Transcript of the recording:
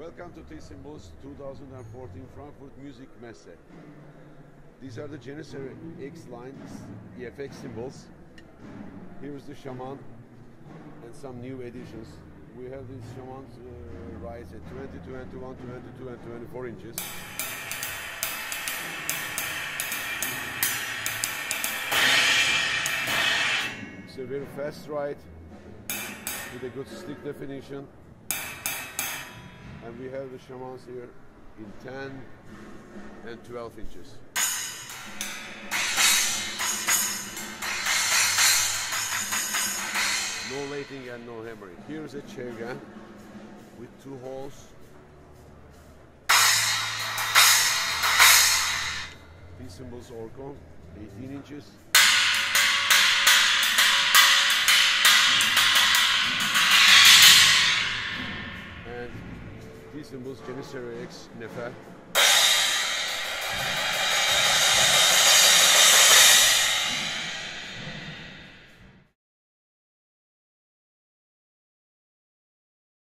Welcome to T-Symbols 2014 Frankfurt Music Messe. These are the Janissary X line EFX cymbals. Here is the Shaman and some new additions. We have these Shamans rise at 20, 21, 22 and 24 inches. It's a very fast ride with a good stick definition. And we have the Shamans here in 10 and 12 inches. No lating and no hammering. Here's a Chevgan with 2 holes. T-Symbols Orco, 18 inches. And T-Symbols Janissary X Nefer,